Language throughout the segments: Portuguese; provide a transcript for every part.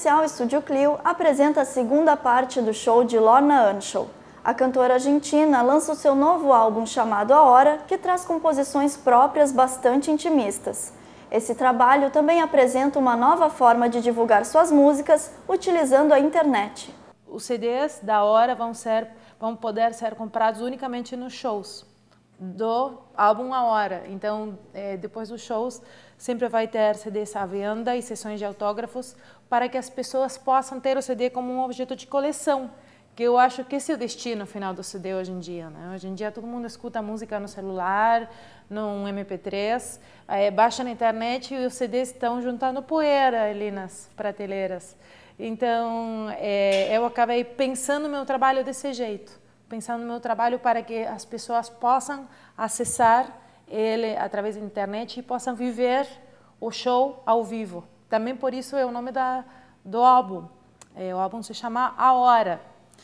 Comercial Estúdio Clio apresenta a segunda parte do show de Lorna Anschel. A cantora argentina lança o seu novo álbum chamado A Hora, que traz composições próprias bastante intimistas. Esse trabalho também apresenta uma nova forma de divulgar suas músicas utilizando a internet. Os CDs da Hora vão poder ser comprados unicamente nos shows do álbum A Hora. Então, depois dos shows, sempre vai ter CDs à venda e sessões de autógrafos para que as pessoas possam ter o CD como um objeto de coleção, que eu acho que esse é o destino final do CD hoje em dia, né? Hoje em dia todo mundo escuta música no celular, num MP3, baixa na internet e os CDs estão juntando poeira ali nas prateleiras. Então, eu acabei pensando no meu trabalho desse jeito, pensando no meu trabalho para que as pessoas possam acessar ele através da internet e possam viver o show ao vivo. Também por isso é o nome do álbum. O álbum se chama A Hora.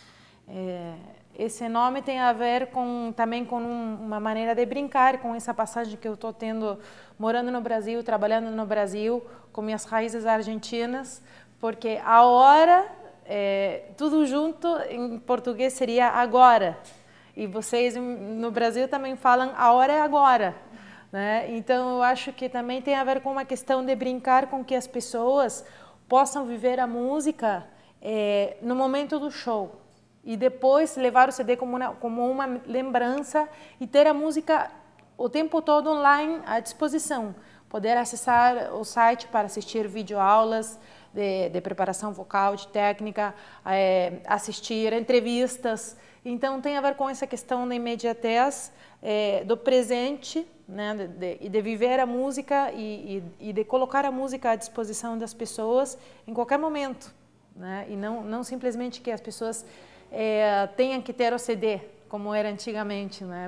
Esse nome tem a ver também com uma maneira de brincar com essa passagem que eu estou tendo morando no Brasil, trabalhando no Brasil, com minhas raízes argentinas, porque a hora, tudo junto em português seria agora. E vocês no Brasil também falam a hora é agora, né? Então eu acho que também tem a ver com uma questão de brincar com que as pessoas possam viver a música no momento do show. E depois levar o CD como uma lembrança e ter a música o tempo todo online à disposição. Poder acessar o site para assistir videoaulas de preparação vocal, de técnica, assistir entrevistas. Então tem a ver com essa questão da imediatez, do presente, né, de viver a música e de colocar a música à disposição das pessoas em qualquer momento, né? E não simplesmente que as pessoas tenham que ter o CD, como era antigamente, né?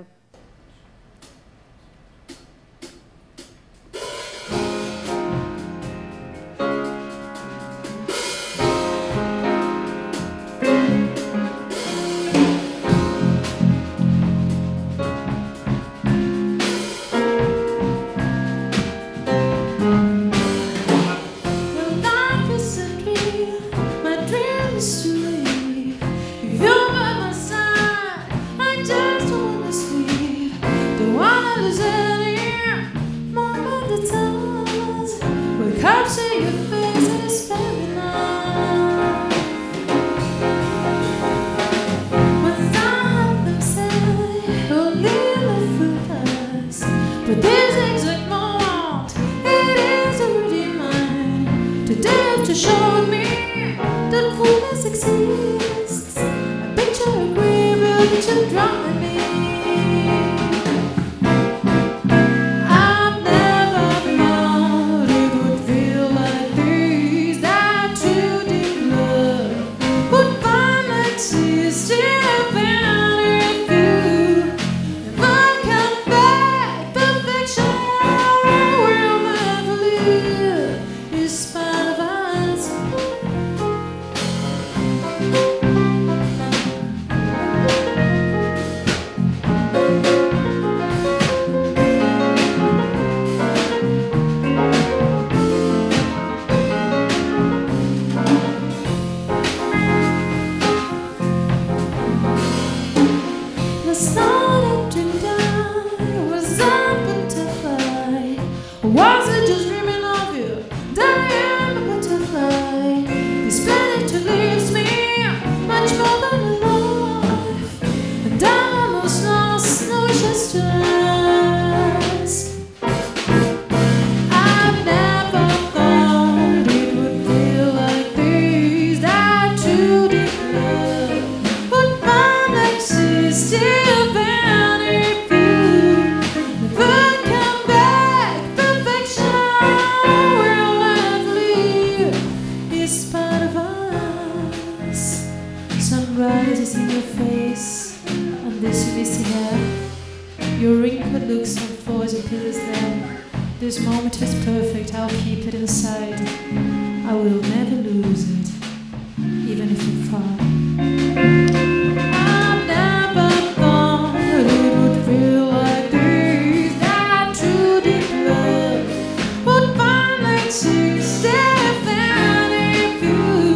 This moment is perfect, I'll keep it inside. I will never lose it, even if you fall. I'm never gone, it would feel like this. That true deep love would find exist if and if you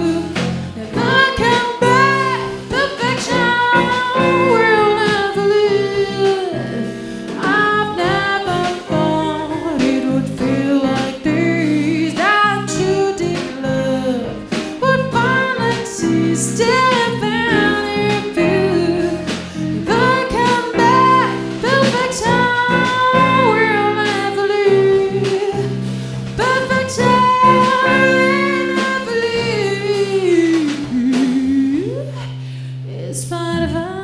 inside of us.